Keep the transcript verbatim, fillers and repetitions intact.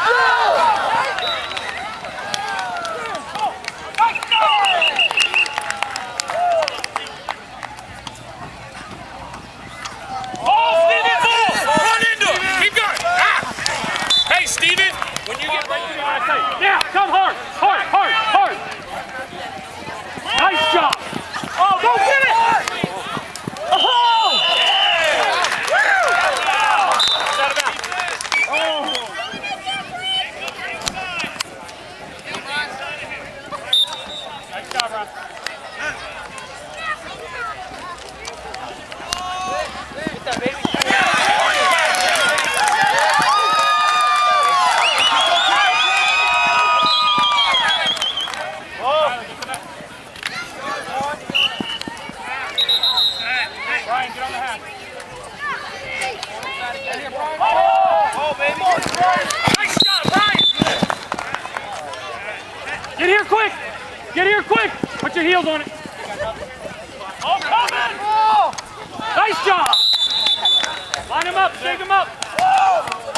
Yeah, come hard, hard, hard, hard. Nice job. Oh, go get it. Oh! Nice job, Ron. Get that, baby. Brian, get on the hat. Oh, baby. Nice shot, Brian. Get here quick. Get here quick. Put your heels on it. Oh, coming. Nice job. Line him up. Shake him up.